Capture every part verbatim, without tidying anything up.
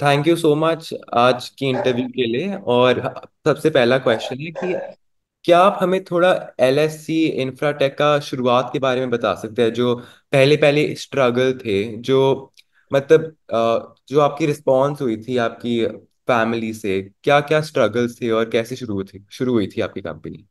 Thank you so much आज की interview के लिए। और सबसे पहला क्वेश्चन है कि क्या आप हमें थोड़ा एलएससी इंफ्राटेक का शुरुआत के बारे में बता सकते हैं, जो पहले पहले स्ट्रगल थे, जो मतलब अ, जो आपकी रिस्पॉन्स हुई थी आपकी फैमिली से, क्या क्या स्ट्रगल्स थे और कैसे शुरू थी शुरू हुई थी आपकी कंपनी।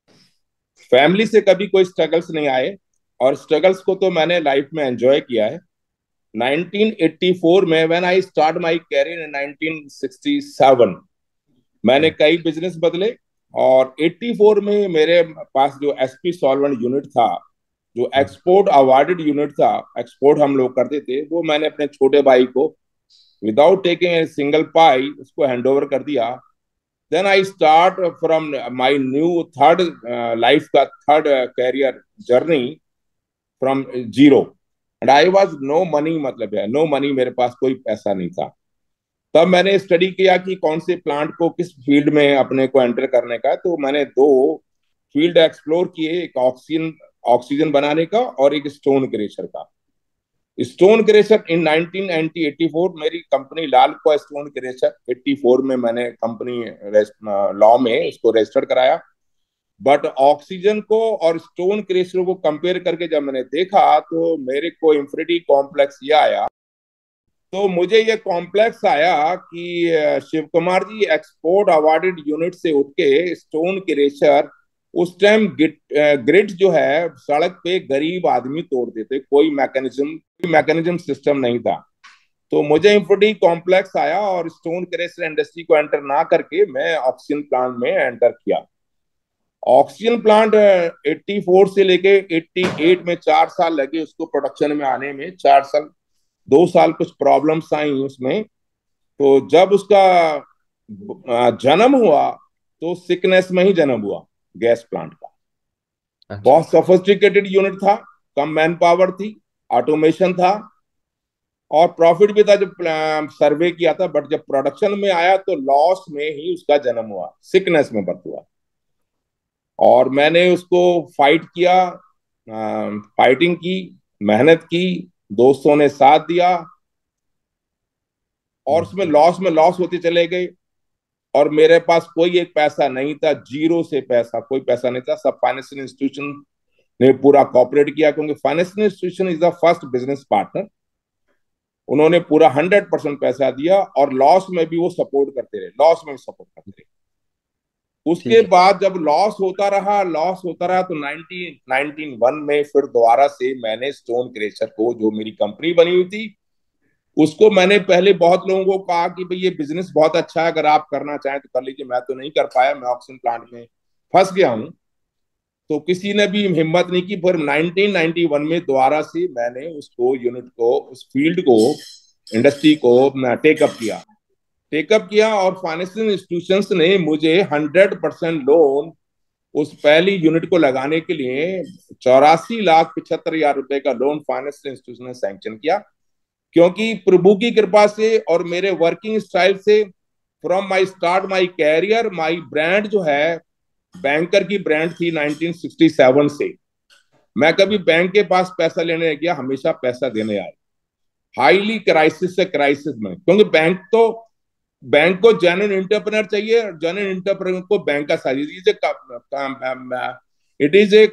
फैमिली से कभी कोई स्ट्रगल्स नहीं आए, और स्ट्रगल्स को तो मैंने लाइफ में एंजॉय किया है। नाइनटीन एटी फोर में when I start my career in nineteen sixty seven, मैंने कई बिजनेस बदले। और एटी फोर में मेरे पास जो एसपी सॉल्वेंट यूनिट था, जो एक्सपोर्ट अवार्डेड यूनिट था, एक्सपोर्ट हम लोग करते थे, वो मैंने अपने छोटे भाई को without taking a single pie उसको हैंड ओवर कर दिया। Then I start from my new third life का third career journey from zero. And I was no money, मतलब है नो मनी, मेरे पास कोई पैसा नहीं था। तब मैंने स्टडी किया कि कौन से प्लांट को किस फील्ड में अपने को एंटर करने का है। तो मैंने दो फील्ड एक्सप्लोर किए, एक ऑक्सीजन ऑक्सीजन बनाने का और एक स्टोन क्रेशर का। Stone crusher in nineteen eighty four मेरी कंपनी लाल को स्टोन क्रेशर एटी फोर में मैंने कंपनी लॉ में उसको रजिस्टर्ड कराया। बट ऑक्सीजन को और स्टोन क्रेशर को कंपेयर करके जब मैंने देखा तो मेरे को इंफिनिटी कॉम्प्लेक्स ये आया। तो मुझे ये कॉम्प्लेक्स आया कि Shiv Kumar ji, export awarded unit से उठ के स्टोन क्रेशर उस टाइम ग्रिड जो है सड़क पे गरीब आदमी तोड़ देते, कोई मैकेनिज्म मैकेनिज्म सिस्टम नहीं था। तो मुझे इंफिनिटी कॉम्प्लेक्स आया और स्टोन क्रेशर इंडस्ट्री को एंटर ना करके मैं ऑक्सीजन प्लांट में एंटर किया। ऑक्सीजन प्लांट एटी फोर से लेके एटी एट में चार साल लगे उसको प्रोडक्शन में आने में। चार साल, दो साल कुछ प्रॉब्लम्स आई उसमें। तो जब उसका जन्म हुआ तो सिकनेस में ही जन्म हुआ, गैस प्लांट का। अच्छा। बहुत सोफिस्टिकेटेड यूनिट था, कम मैन पावर थी, ऑटोमेशन था और प्रॉफिट भी था जब सर्वे किया था। बट जब प्रोडक्शन में आया तो लॉस में ही उसका जन्म हुआ, सिकनेस में बर्थ हुआ। और मैंने उसको फाइट किया, फाइटिंग की, मेहनत की, दोस्तों ने साथ दिया और उसमें लॉस में लॉस होते चले गए। और मेरे पास कोई एक पैसा नहीं था, जीरो से पैसा, कोई पैसा नहीं था। सब फाइनेंशियल इंस्टीट्यूशन ने पूरा कॉपरेट किया, क्योंकि financial institution is the first business partner. उन्होंने पूरा हंड्रेड परसेंट पैसा दिया और लॉस में भी वो सपोर्ट करते रहे, लॉस में भी सपोर्ट करते रहे। उसके ठीक है। बाद जब लॉस होता रहा लॉस होता रहा तो नाइनटीन नाइनटीन वन में फिर दोबारा से मैंने स्टोन क्रेशर को, जो मेरी कंपनी बनी हुई थी, उसको मैंने पहले बहुत लोगों को कहा कि भाई ये बिजनेस बहुत अच्छा है, अगर आप करना चाहें तो कर लीजिए। मैं तो नहीं कर पाया, मैं ऑक्सीजन प्लांट में फंस गया हूँ। तो किसी ने भी हिम्मत नहीं की। फिर नाइनटीन नाइनटी वन में दोबारा से मैंने उसको यूनिट को, उस फील्ड को, इंडस्ट्री को टेकअप किया टेकअप किया और फाइनेंशियल इंस्टीट्यूशंस ने मुझे हंड्रेड परसेंट लोन उस पहली यूनिट को लगाने के लिए चौरासी लाख पिछहत्तर हजार रुपए का लोन फाइनेंशियल इंस्टीट्यूशन ने सैंक्शन किया। क्योंकि प्रभु की कृपा से और मेरे वर्किंग स्टाइल से, from my start my career, my brand जो है बैंकर की ब्रांड थी नाइनटीन सिक्सटी सेवन से। मैं कभी बैंक के पास पैसा लेने नहीं गया, हमेशा पैसा देने आए। हाईली क्राइसिस से क्राइसिस में, क्योंकि बैंक तो बैंक को जेन्युइन इंटरप्रेनर चाहिए, जेन्युइन इंटरप्रेनर को बैंक का size, it is a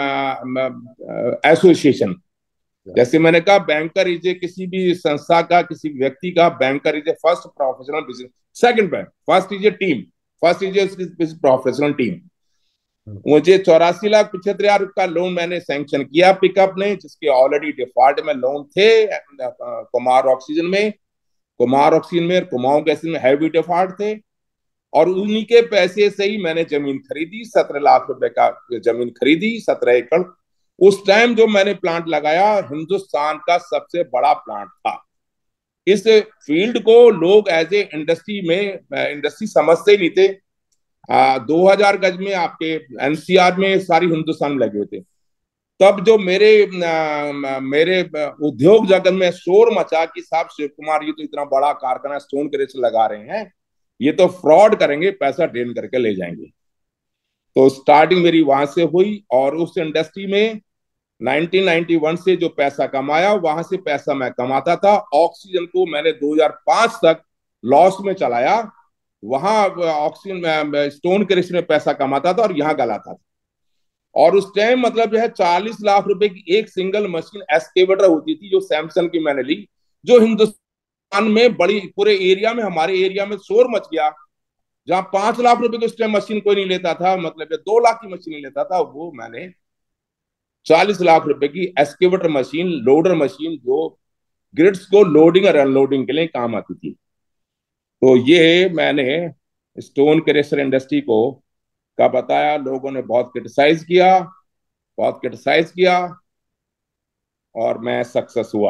association. जैसे मैंने कहा, बैंकर इज ए किसी भी संस्था का, किसी व्यक्ति का, banker is a first professional business, second bank, first is a team, first is a professional team. मुझे चौरासी लाख पिछहत्तर हजार का लोन मैंने सैंक्शन किया पिकअप ने, जिसके ऑलरेडी डिफॉल्ट में लोन थे कुमार ऑक्सीजन में कुमार ऑक्सीजन में कुमाऊं गैस में हैवी डिफॉल्ट थे। और उन्हीं के पैसे से ही मैंने जमीन खरीदी, सत्रह लाख रुपए का जमीन खरीदी, सत्रह एकड़। उस टाइम जो मैंने प्लांट लगाया, हिंदुस्तान का सबसे बड़ा प्लांट था। इस फील्ड को लोग एज ए इंडस्ट्री में इंडस्ट्री समझते ही नहीं थे। दो हजार गज में आपके एनसीआर में सारी हिंदुस्तान में लगे हुए थे। तब जो मेरे आ, मेरे उद्योग जगत में शोर मचा कि साहब शिव कुमार ये तो इतना बड़ा कारखाना स्टोन क्रेशर लगा रहे हैं, ये तो फ्रॉड करेंगे, पैसा ड्रेन करके ले जाएंगे। तो स्टार्टिंग मेरी वहां से हुई और उस इंडस्ट्री में नाइनटीन नाइनटी वन से जो पैसा कमाया, वहां से पैसा मैं कमाता था। ऑक्सीजन को मैंने दो हजार पांच तक लॉस में चलाया। वहां ऑक्सीजन में स्टोन क्रेश में पैसा कमाता था और यहाँ गलाता था। और उस टाइम मतलब जो है चालीस लाख रुपए की एक सिंगल मशीन एस्केवेटर होती थी, जो सैमसंग की मैंने ली, जो हिंदुस्तान में बड़ी पूरे एरिया में, हमारे एरिया में शोर मच गया। जहां पांच लाख रुपए की उस टाइम मशीन कोई नहीं लेता था, मतलब दो लाख की मशीन नहीं लेता था, वो मैंने चालीस लाख रुपए की एस्केवेटर मशीन, लोडर मशीन, जो ग्रिड्स को लोडिंग और अनलोडिंग के लिए काम आती थी। तो ये मैंने स्टोन क्रेशर इंडस्ट्री को का बताया। लोगों ने बहुत क्रिटिसाइज किया, बहुत क्रिटिसाइज किया, और मैं सक्सेस हुआ।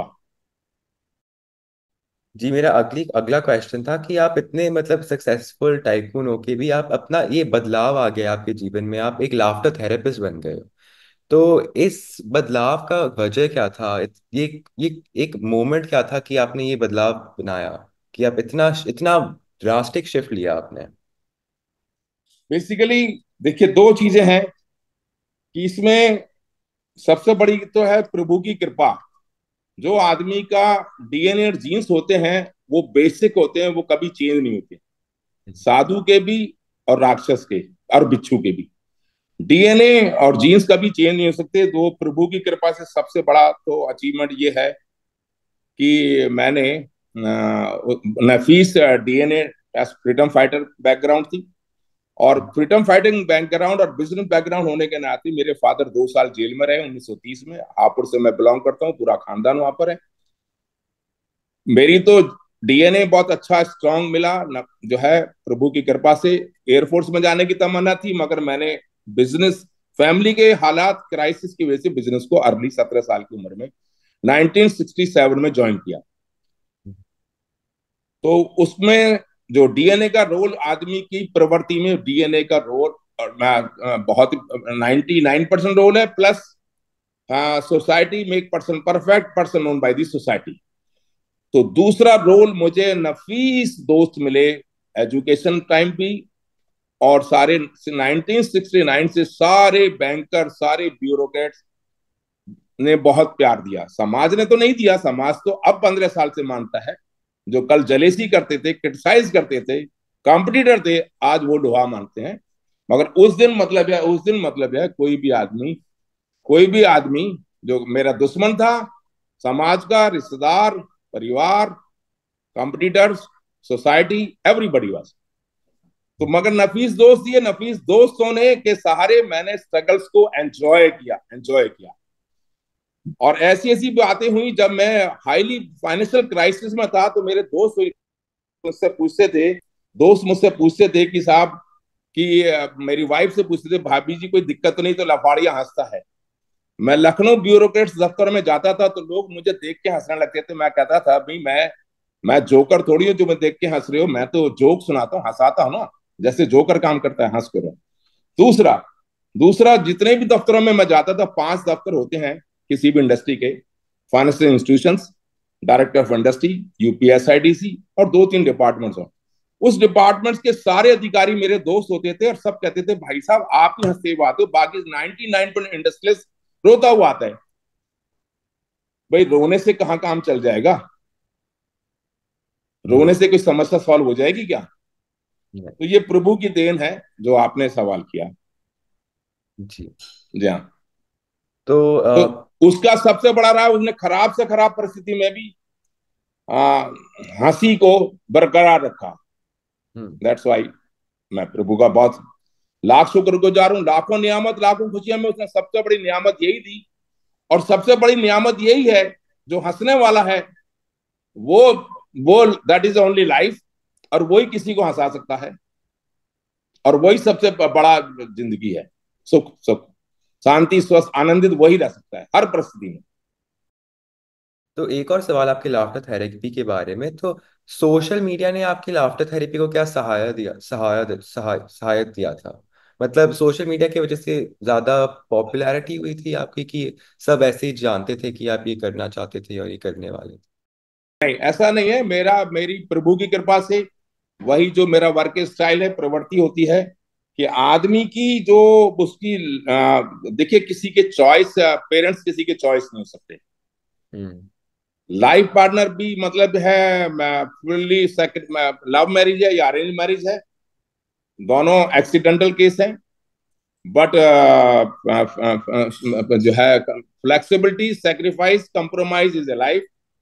जी, मेरा अगली अगला क्वेश्चन था कि आप इतने मतलब सक्सेसफुल टाइकून होके भी आप अपना ये बदलाव आ गया आपके जीवन में, आप एक लाफ्टर थेरेपिस्ट बन गए हो। तो इस बदलाव का वजह क्या था? इत- ये ये एक मोमेंट क्या था कि आपने ये बदलाव बनाया, कि आप इतना इतना ड्रास्टिक शिफ्ट लिया आपने? बेसिकली देखिए, दो चीजें हैं कि इसमें सबसे बड़ी तो है प्रभु की कृपा। जो आदमी का डीएनए और जीन्स होते हैं, वो बेसिक होते हैं, वो कभी चेंज नहीं होते। साधु के भी और राक्षस के और बिच्छू के भी डीएनए और जीन्स कभी चेंज नहीं हो सकते। तो प्रभु की कृपा से सबसे बड़ा तो अचीवमेंट ये है कि मैंने नफीस डीएनए फ्रीडम फाइटर बैकग्राउंड थी, और फ्रीडम फाइटिंग बैकग्राउंड और बिजनेस बैकग्राउंड होने के नाते मेरे फादर दो साल जेल में रहे उन्नीस सौ तीस में। हापुड़ से मैं बिलोंग करता हूँ, पूरा खानदान वहां पर है। मेरी तो डीएनए बहुत अच्छा स्ट्रांग मिला न, जो है प्रभु की कृपा से। एयरफोर्स में जाने की तमन्ना थी, मगर मैंने बिजनेस, फैमिली के हालात क्राइसिस की वजह से बिजनेस को अर्ली सत्रह साल की उम्र में नाइनटीन सिक्सटी सेवन में ज्वाइन किया। तो उसमें जो डीएनए का रोल, आदमी की प्रवृत्ति में डीएनए का रोल, और मैं बहुत नाइनटी नाइन परसेंट रोल है, plus society make person perfect, person known by the society. तो दूसरा रोल, मुझे नफीस दोस्त मिले एजुकेशन टाइम भी, और सारे नाइनटीन सिक्सटी नाइन से सारे बैंकर, सारे ब्यूरोक्रेट्स ने बहुत प्यार दिया। समाज ने तो नहीं दिया, समाज तो अब पंद्रह साल से मानता है। जो कल जलेसी करते थे, क्रिटिसाइज करते थे, कॉम्पिटिटर थे, आज वो लोहा मानते हैं। मगर उस दिन मतलब है, उस दिन मतलब है कोई भी आदमी, कोई भी आदमी जो मेरा दुश्मन था, समाज का, रिश्तेदार, परिवार, कॉम्पिटिटर्स, सोसाइटी, एवरीबडी वाज। तो मगर नफीस दोस्त दिए, नफीस दोस्तों ने के सहारे मैंने स्ट्रगल्स को एंजॉय किया, एंजॉय किया। और ऐसी ऐसी बातें हुई, जब मैं हाईली फाइनेंशियल क्राइसिस में था, तो मेरे दोस्त मुझसे पूछते थे दोस्त मुझसे पूछते थे कि साहब, कि मेरी वाइफ से पूछते थे, भाभी जी कोई दिक्कत तो नहीं? तो लफाड़िया हंसता है। मैं लखनऊ ब्यूरोक्रेट्स दफ्तर में जाता था, तो लोग मुझे देख के हंसने लगते थे। मैं कहता था, भाई मैं मैं जोकर थोड़ी हूँ जो मैं देख के हंस रहे हो, मैं तो जोक सुनाता हूँ, हंसाता हूँ ना, जैसे जोकर काम करता है, हंस करो। दूसरा दूसरा जितने भी दफ्तरों में मैं जाता था, पांच दफ्तर होते हैं किसी भी इंडस्ट्री के, financial institution, director of industry, UPSIDC, और दो तीन डिपार्टमेंट्स हो। उस डिपार्टमेंट्स के सारे अधिकारी मेरे दोस्त होते थे, और सब कहते थे, भाई साहब आप ही हंसते हुए आते हो, बाकी नाइनटी नाइन परसेंट इंडस्ट्रियलिस्ट रोता हुआ आता है। भाई रोने से कहाँ काम चल जाएगा? हम्म। रोने से कोई समस्या सॉल्व हो जाएगी क्या? तो ये प्रभु की देन है, जो आपने सवाल किया। जी। जी हाँ। तो तो अ, उसका सबसे बड़ा रहा, उसने खराब से खराब परिस्थिति में भी आ, हंसी को बरकरार रखा। हम्म। दैट्स वाई मैं प्रभु का बहुत लाख शुक्रगुजार हूँ। लाखों नियामत, लाखों खुशियां में उसने सबसे बड़ी नियामत यही दी। और सबसे बड़ी नियामत यही है, जो हंसने वाला है, वो वो दैट इज ओनली लाइफ। और वही किसी को हंसा सकता है, और वही सबसे बड़ा जिंदगी है। सुख सुख शांति, स्वस्थ, आनंदित वही रह सकता है हर परिस्थिति में। तो एक और सवाल आपके लाफ्टर थेरेपी के बारे में। तो सोशल मीडिया ने आपकी लाफ्टर थेरेपी को क्या सहायता दिया सहायता सहाय सहायता दिया था? मतलब सोशल मीडिया की वजह से ज्यादा पॉपुलैरिटी हुई थी आपकी, कि सब ऐसे ही जानते थे कि आप ये करना चाहते थे और ये करने वाले थे? नहीं, ऐसा नहीं है। मेरा मेरी प्रभु की कृपा से वही जो मेरा वर्क स्टाइल है, प्रवृत्ति होती है कि आदमी की जो उसकी आ, देखिए, किसी के चॉइस, पेरेंट्स किसी के चॉइस नहीं हो सकते। हम्म। लाइफ पार्टनर भी मतलब है फुल्ली लव मैरिज है या अरेंज मैरिज है, दोनों एक्सीडेंटल केस है। बट जो है flexibility, sacrifice, compromise is a life.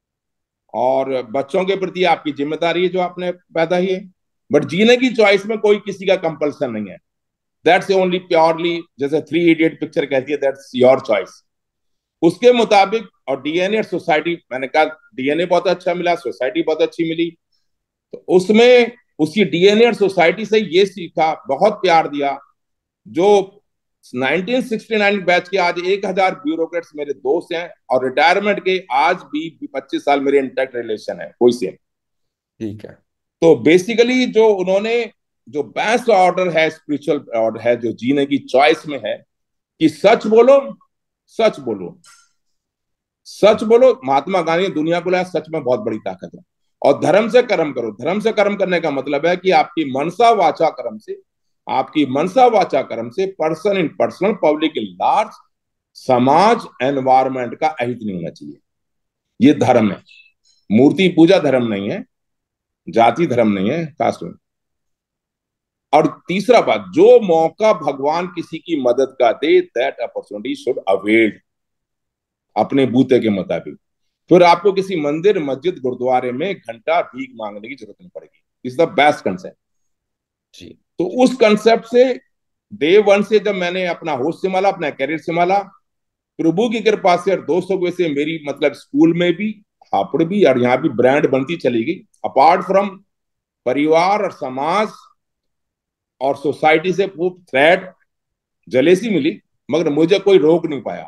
और बच्चों के प्रति आपकी जिम्मेदारी है जो आपने पैदा की है। बट जीने की चॉइस में कोई किसी का कंपल्सन नहीं है। दैट्स ओनली प्योरली, जैसे थ्री इडियट पिक्चर कहती है, दैट्स योर चॉइस। उसके मुताबिक, और डीएनए और सोसाइटी, मैंने कहा डीएनए बहुत अच्छा मिला, सोसाइटी बहुत अच्छी मिली, तो उसमें उसी डीएनए और सोसाइटी से ये सीखा, बहुत प्यार दिया। जो नाइनटीन सिक्सटी नाइन बैच के आज एक हज़ार ब्यूरोक्रेट्स मेरे दोस्त हैं, और रिटायरमेंट के आज भी पच्चीस साल मेरे इंटैक्ट रिलेशन है कोई से। ठीक है। तो बेसिकली जो उन्होंने, जो बेस्ट ऑर्डर है, स्पिरिचुअल ऑर्डर है जो जीने की चॉइस में है, कि सच बोलो, सच बोलो, सच बोलो। महात्मा गांधी ने दुनिया को लाया, सच में बहुत बड़ी ताकत है। और धर्म से कर्म करो। धर्म से कर्म करने का मतलब है कि आपकी मनसा वाचा कर्म से, आपकी मनसा वाचा कर्म से person in personal, public in large, समाज, एनवायरमेंट का अहित नहीं होना चाहिए। ये धर्म है। मूर्ति पूजा धर्म नहीं है, जाति धर्म नहीं है, कास्ट में। और तीसरा बात, जो मौका भगवान किसी की मदद का दे, दैट अपॉर्चुनिटी शुड अवेल, अपने बूते के मुताबिक। फिर आपको किसी मंदिर, मस्जिद, गुरुद्वारे में घंटा भीख मांगने की जरूरत नहीं पड़ेगी। Is the best concept. जी। तो उस कंसेप्ट से डे वन से जब मैंने अपना होश संभाला, अपना कैरियर संभाला, प्रभु की कृपा से और दोस्तों की वजह से, मेरी मतलब स्कूल में भी, हापड़ भी, और यहाँ भी ब्रांड बनती चली गई। अपार्ट फ्रॉम परिवार और समाज और सोसाइटी से खूब थ्रेट, जलेसी मिली, मगर मुझे कोई रोक नहीं पाया।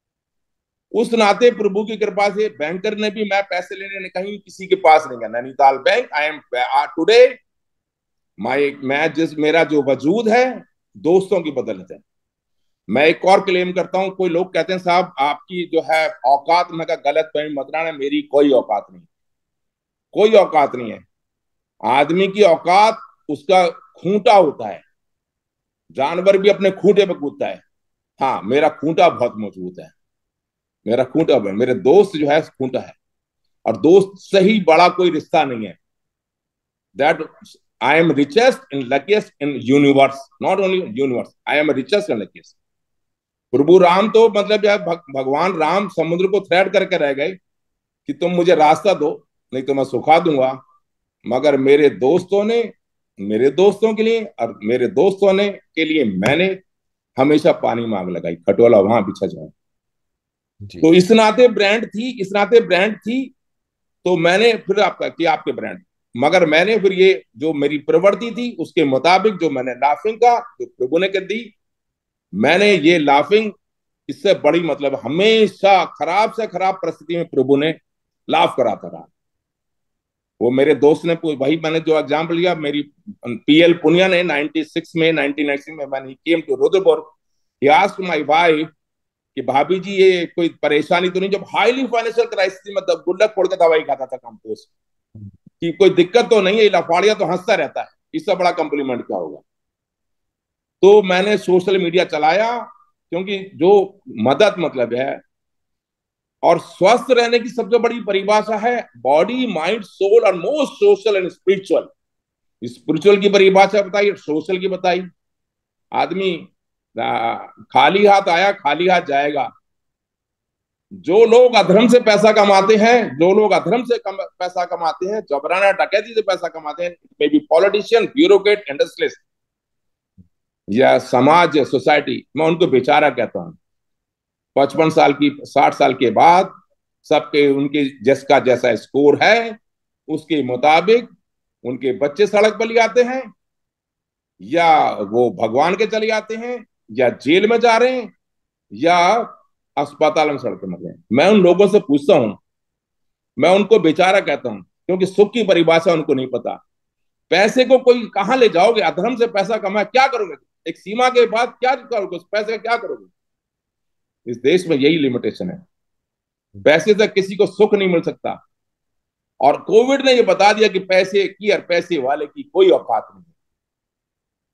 उस नाते प्रभु की कृपा से बैंकर ने भी, मैं पैसे लेने कहीं किसी के पास नहीं गया, Nainital bank. I am today my, मैं जिस, मेरा जो वजूद है दोस्तों की बदौलत है। मैं एक और क्लेम करता हूं, कोई लोग कहते हैं साहब आपकी जो है औकात, मैं कहा गलत फहमी मत रहना, मेरी कोई औकात नहीं, कोई औकात नहीं है। आदमी की औकात उसका खूंटा होता है। जानवर भी अपने खूंटे पे कूदता है। हाँ, मेरा खूंटा बहुत मजबूत है। मेरा खूंटा, मेरे दोस्त जो है खूंटा है। और दोस्त से ही बड़ा कोई रिश्ता नहीं है। That I am richest in luckiest in universe, not only universe, I am richest in luckiest. प्रभु राम तो मतलब यार, भग, भगवान राम समुद्र को थ्रेट करके रह गए कि तुम मुझे रास्ता दो, नहीं तो मैं सुखा दूंगा। मगर मेरे दोस्तों ने, मेरे दोस्तों के लिए और मेरे दोस्तों ने के लिए मैंने हमेशा पानी मांग लगाई, खटोला वहां बिछा जाए। जी। तो इस नाते ब्रांड थी, इस नाते ब्रांड थी। तो मैंने फिर आपका किया आपके ब्रांड। मगर मैंने फिर ये जो मेरी प्रवृत्ति थी उसके मुताबिक जो मैंने लाफिंग का, जो प्रभु ने कर दी, मैंने ये लाफिंग, इससे बड़ी मतलब हमेशा खराब से खराब परिस्थिति में प्रभु ने लाफ कराता रहा। वो मेरे दोस्त ने, वही मैंने जो एग्जाम्पल लिया, मेरी पीएल पुनिया ने छियानवे में, नाइनटीन नाइंटी में, मैंने came to Rudrapur, he asked my wife कि भाभी जी ये कोई परेशानी तो नहीं, जब हाईली फाइनेंशियल क्राइसिस में गुल्लक फोड़ के दवाई खाता था कंपोस्ट, कि कोई दिक्कत तो नहीं है, लफाड़िया तो हंसता रहता है, इससे बड़ा कॉम्प्लीमेंट क्या होगा। तो मैंने सोशल मीडिया चलाया, क्योंकि जो मदद मतलब है, और स्वस्थ रहने की सबसे बड़ी परिभाषा है बॉडी, माइंड, सोल, और most social and spiritual. Spiritual की परिभाषा बताई, सोशल की बताई। आदमी खाली हाथ आया, खाली हाथ जाएगा। जो लोग अधर्म से पैसा कमाते हैं, जो लोग अधर्म से कम, पैसा कमाते हैं, जबराना डकैती से पैसा कमाते हैं, maybe politician, bureaucrat, industrialist, या समाज, या सोसाइटी, मैं उनको बेचारा कहता हूं। पचपन साल की, साठ साल के बाद सबके उनके जिसका जैसा स्कोर है उसके मुताबिक उनके बच्चे सड़क पर ले आते हैं, या वो भगवान के चले जाते हैं, या जेल में जा रहे हैं, या अस्पताल में सड़क पर मर रहे हैं। मैं उन लोगों से पूछता हूं, मैं उनको बेचारा कहता हूं, क्योंकि सुख की परिभाषा उनको नहीं पता। पैसे को कोई कहां ले जाओगे? अधर्म से पैसा कमाया क्या करोगे? एक सीमा के बाद क्या करोगे? उस पैसे का क्या करोगे? इस देश में यही लिमिटेशन है। पैसे से किसी को सुख नहीं मिल सकता। और कोविड ने ये बता दिया कि पैसे की और पैसे वाले की कोई औकात नहीं है।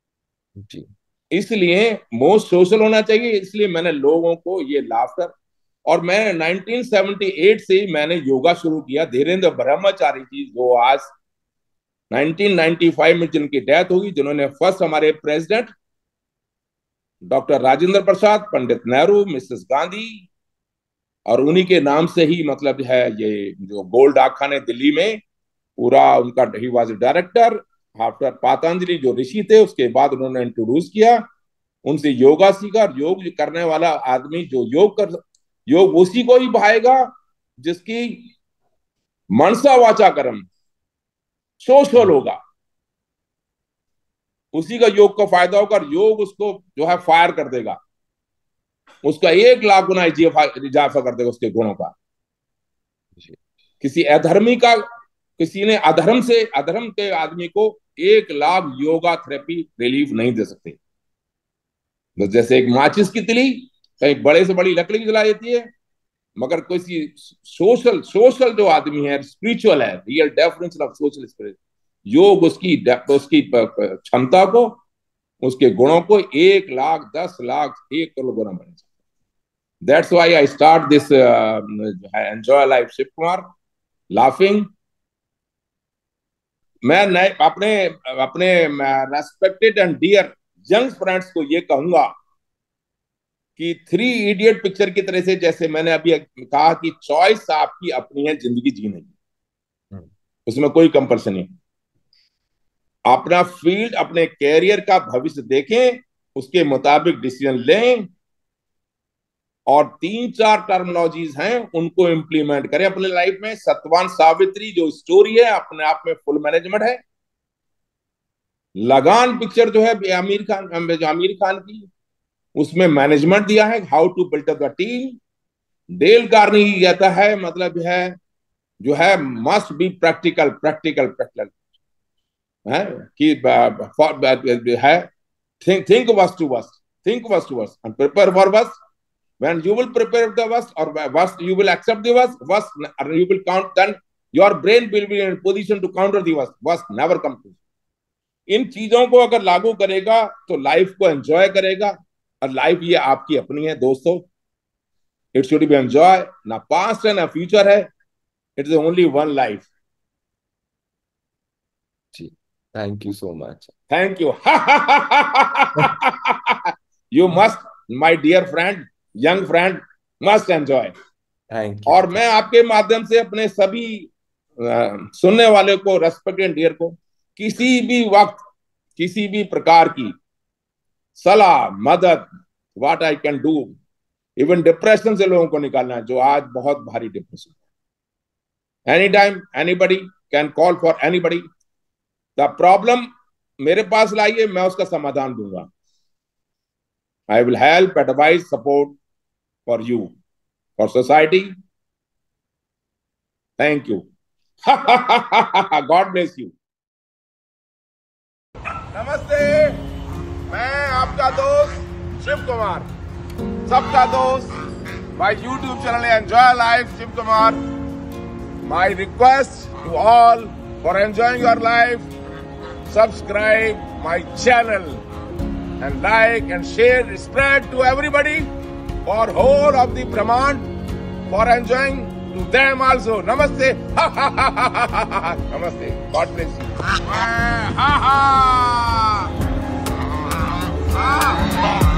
जी। इसलिए मोस्ट सोशल होना चाहिए। इसलिए मैंने लोगों को ये लाफ्टर, और मैं नाइनटीन सेवेंटी एट से ही मैंने योगा शुरू किया। धीरेन्द्र ब्रह्मचारी जी जो आज नाइनटीन नाइंटी फाइव में जिनकी डेथ होगी, जिन्होंने फर्स्ट हमारे president doctor Rajendra Prasad, Pandit Nehru, Mrs Gandhi, और उन्हीं के नाम से ही मतलब है ये जो गोल्ड डाकखाने दिल्ली में पूरा उनका, he was director after Patanjali जो ऋषि थे, उसके बाद उन्होंने इंट्रोड्यूस किया, उनसे योगा सीखा। और योग करने वाला आदमी जो योग कर, योग उसी को ही भाएगा जिसकी मनसा वाचा कर्म सोशल होगा, उसी का योग का फायदा होगा। योग उसको जो है फायर कर देगा, उसका एक लाख गुना इजाफा कर देगा उसके गुणों का। किसी अधर्मी का, किसी ने अधर्म से, अधर्म के आदमी को एक लाख योगा थेरेपी रिलीफ नहीं दे सकते। तो जैसे एक माचिस की तिली कहीं बड़े से बड़ी लकड़ी जला देती है, मगर कोई सोशल सोशल जो आदमी है, स्पिरिचुअल है, real definition of social spirit, योग उसकी उसकी क्षमता को, उसके गुणों को एक लाख, दस लाख, एक करोड़ गुना बना सकता है। That's why I start this enjoy life Shiv Kumar laughing. मैं नए अपने अपने respected and dear young friends को ये कहूंगा कि थ्री इडियट पिक्चर की तरह से, जैसे मैंने अभी कहा कि चॉइस आपकी अपनी है जिंदगी जीने की, उसमें कोई कंपल्सन नहीं। अपना फील्ड, अपने कैरियर का भविष्य देखें, उसके मुताबिक डिसीजन लें, और तीन चार टर्मिनोलॉजीज हैं उनको इंप्लीमेंट करें अपने लाइफ में। सत्यवान सावित्री जो स्टोरी है अपने आप में फुल मैनेजमेंट है। लगान पिक्चर जो है आमिर खान, जो आमिर खान की, उसमें मैनेजमेंट दिया है, how to build up the team. Dale Carnegie कहता है मतलब है जो है must be practical practical practical है कि है think think worst to worst, think worst to worst and prepare for worst. When you will prepare the worst or worst, you will accept the worst, worst, you will count, then your brain will be in position to counter the worst. Worst never come to. इन चीजों को अगर लागू करेगा तो life को enjoy करेगा, और लाइफ ये आपकी अपनी है दोस्तों। इट शुड बी एंजॉय, ना पास्ट है ना फ्यूचर है, it is only one life. जी, thank you so much. Thank you. You must, my dear friend, young friend, must enjoy. Thank you. और मैं आपके माध्यम से अपने सभी आ, सुनने वाले को, रेस्पेक्ट एंड डियर को, किसी भी वक्त किसी भी प्रकार की सलाह, मदद, what I can do, even depression से लोगों को निकालना है जो आज बहुत भारी डिप्रेशन है। Any time anybody can call for anybody. The problem मेरे पास लाइए, मैं उसका समाधान दूंगा। I will help, advise, support for you, for society. Thank you. God bless you. नमस्ते, मैं आपका दोस्त शिव कुमार, सबका दोस्त, my YouTube channel Enjoy Life Shiv Kumar. My request to all for enjoying your life, subscribe my channel and like and share, spread to everybody for whole of the Brahman, for enjoying to them also. Namaste. Namaste. God bless you. Ha ha.